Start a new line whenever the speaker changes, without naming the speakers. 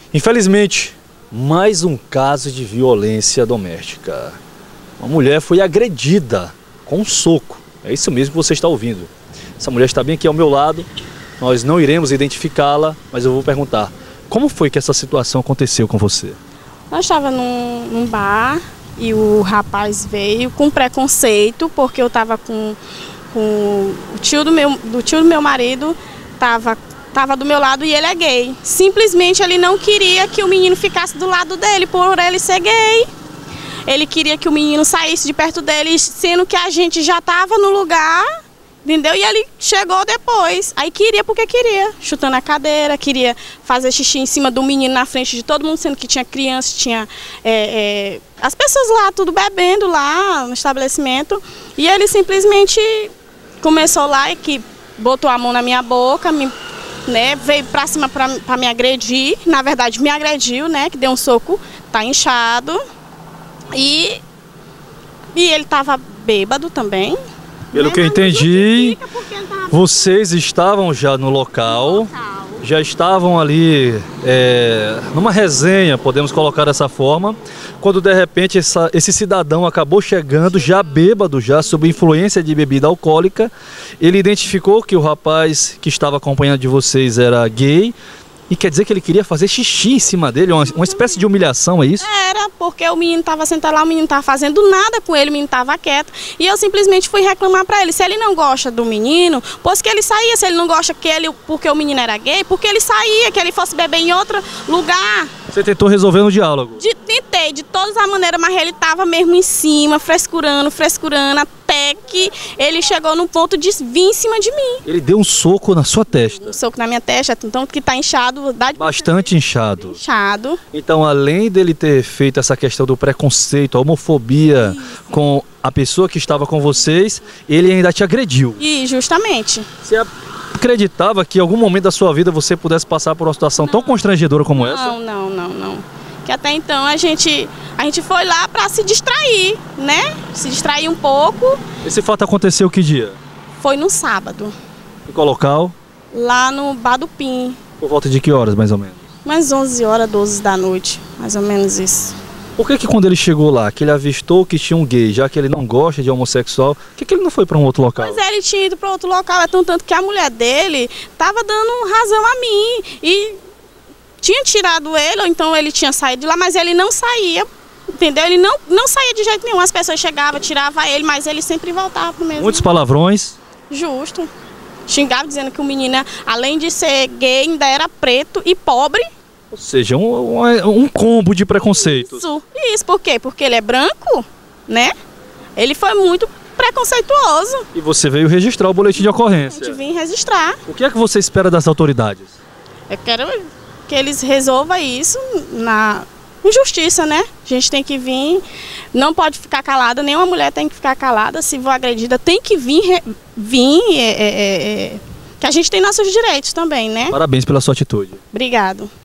Infelizmente, mais um caso de violência doméstica. Uma mulher foi agredida com um soco. É isso mesmo que você está ouvindo. Essa mulher está bem aqui ao meu lado. Nós não iremos identificá-la, mas eu vou perguntar. Como foi que essa situação aconteceu com você?
Nós estávamos num bar e o rapaz veio com preconceito, porque eu estava com o tio do meu marido, estava do meu lado e ele é gay. Simplesmente ele não queria que o menino ficasse do lado dele por ele ser gay. Ele queria que o menino saísse de perto dele, sendo que a gente já estava no lugar, entendeu? E ele chegou depois. Aí queria porque queria, chutando a cadeira, queria fazer xixi em cima do menino na frente de todo mundo, sendo que tinha criança, tinha as pessoas lá, tudo bebendo lá no estabelecimento. E ele simplesmente começou lá e que botou a mão na minha boca, veio pra cima pra me agredir. Na verdade, me agrediu, né? Que deu um soco, tá inchado. E ele tava bêbado também.
Pelo que eu entendi, vocês estavam já no local, já estavam ali numa resenha, podemos colocar dessa forma, quando de repente esse cidadão acabou chegando já bêbado, já sob influência de bebida alcoólica. Ele identificou que o rapaz que estava acompanhando de vocês era gay. E quer dizer que ele queria fazer xixi em cima dele, uma espécie de humilhação, é isso?
Era, porque o menino estava sentado lá, o menino estava fazendo nada com ele, o menino estava quieto. E eu simplesmente fui reclamar para ele. Se ele não gosta do menino, pois que ele saía. Se ele não gosta porque o menino era gay, porque ele saía, que ele fosse beber em outro lugar.
Você tentou resolver no diálogo?
Tentei, de todas as maneiras, mas ele estava mesmo em cima, frescurando, até que ele chegou no ponto de vir em cima de mim.
Ele deu um soco na sua testa?
Um soco na minha testa, então que está inchado.
Bastante inchado.
Inchado.
Então, além dele ter feito essa questão do preconceito, a homofobia com a pessoa que estava com vocês, ele ainda te agrediu.
E justamente.
Você acreditava que em algum momento da sua vida você pudesse passar por uma situação tão constrangedora como essa?
Não. Que até então a gente foi lá para se distrair, né? Se distrair um pouco.
Esse fato aconteceu que dia?
Foi no sábado.
Em qual local?
Lá no Bar do Pim.
Por volta de que horas, mais ou menos?
Umas 11 horas, 12 da noite, mais ou menos isso.
Por que quando ele chegou lá, que ele avistou que tinha um gay, já que ele não gosta de homossexual, por que ele não foi para um outro local?
Mas ele tinha ido para outro local, tanto que a mulher dele estava dando razão a mim. E tinha tirado ele, ou então ele tinha saído de lá, mas ele não saía, entendeu? Ele não saía de jeito nenhum. As pessoas chegavam, tiravam ele, mas ele sempre voltava pro mesmo.
Muitos palavrões?
Justo. Xingava dizendo que o menino, além de ser gay, ainda era preto e pobre.
Ou seja, um combo de preconceitos.
Isso, por quê? Porque ele é branco, né? Ele foi muito preconceituoso.
E você veio registrar o boletim de ocorrência?
A gente veio registrar.
O que é que você espera das autoridades?
Eu quero que eles resolvam isso na injustiça, né? A gente tem que vir, não pode ficar calada, nenhuma mulher tem que ficar calada. Se for agredida, tem que vir que a gente tem nossos direitos também, né?
Parabéns pela sua atitude.
Obrigado.